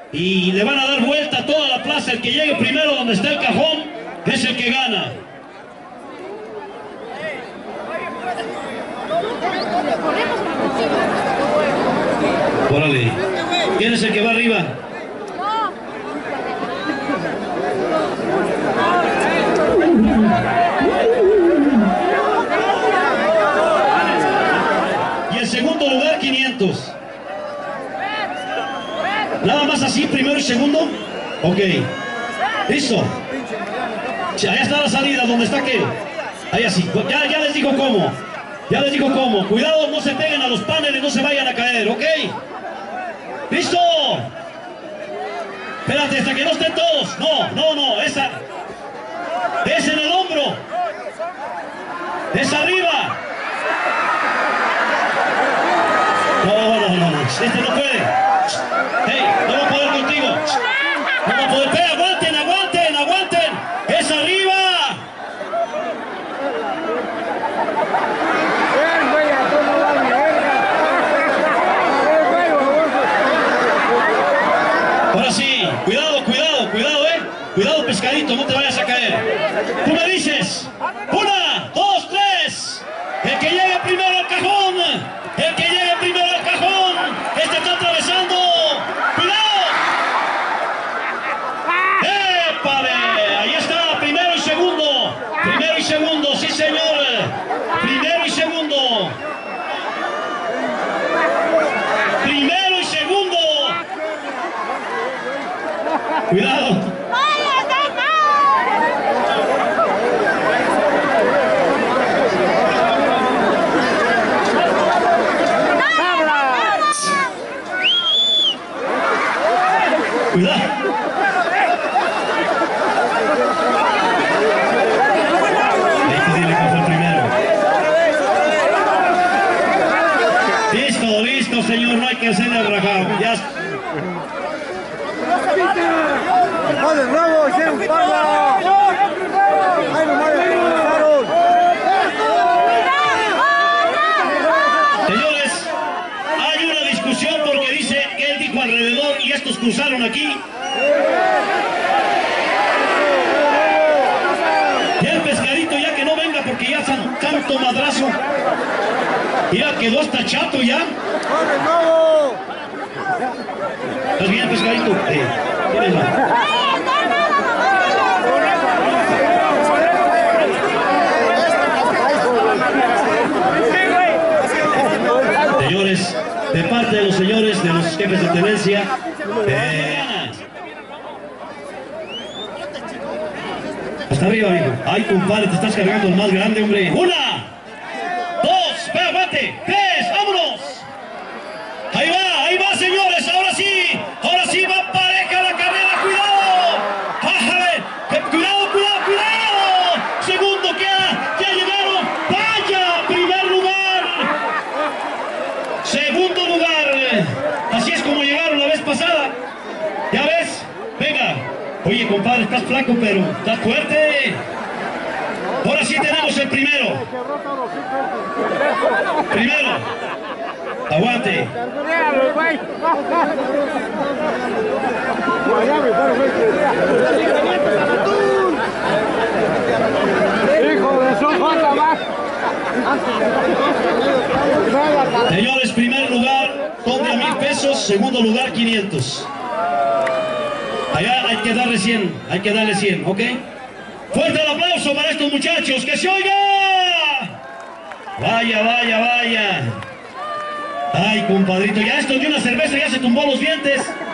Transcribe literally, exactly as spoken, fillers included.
y le van a dar vuelta a toda la plaza. El que llegue primero donde está el cajón es el que gana. Órale, ¿quién es el que va arriba? Y el segundo lugar, quinientos. Nada más así, primero y segundo. Ok, listo. Allá está la salida, ¿dónde está aquel? Ahí así, ya, ya les digo cómo. Ya les digo cómo. Cuidado, no se peguen a los paneles, no se vayan a caer, ¿ok? ¡Listo! Espérate, hasta que no estén todos. No, no, no, esa. Es en el hombro. Es arriba. No, no, no, no. Este no puede. Hey, no va a poder contigo. No va a poder. Hey, aguanten, aguanten, aguanten. Es arriba. Ahora sí, cuidado, cuidado, cuidado, eh. Cuidado, pescadito, no te vayas a caer. Tú me dices, una, dos, tres. El que llegue primero al cajón, el que llegue primero al cajón, este está atravesando. ¡Cuidado! ¡Épale! Ahí está, primero y segundo. Primero y segundo, sí señor. Primero y segundo. Primero y segundo. Cuidado. Cuidado. Dile que fue el primero. Listo, listo, señor, no hay que hacerle el rajado. Ya. Señores, hay una discusión porque dice que él dijo alrededor y estos cruzaron aquí. Y el pescadito ya que no venga porque ya san tanto madrazo. Ya quedó hasta chato ya. ¿Estás bien, pescadito? Eh, ¿quién es la? Señores, de parte de los señores, de los jefes de tenencia, eh, hasta arriba, amigo. Ay, compadre, te estás cargando el más grande, hombre. Una, dos, ve, bate, tres, vámonos. Ahí va, ahí va, señores, ahora sí, ahora sí va pareja la carrera, cuidado. Ájale, cuidado, cuidado, cuidado. Segundo, que ya llegaron, vaya, primer lugar. Segundo lugar, así es como llegaron la vez pasada. ¿Ya ves? Venga. Oye, compadre, estás flaco, pero estás fuerte. Ahora sí tenemos el primero. Primero. Aguante. Hijo de su cosa más. Señores, primer lugar, donde a mil pesos, segundo lugar, quinientos. Allá hay que darle cien, hay que darle cien, ¿ok? Fuerte el aplauso para estos muchachos, ¡que se oiga! Vaya, vaya, vaya. Ay, compadrito, ya esto de una cerveza ya se tumbó los dientes.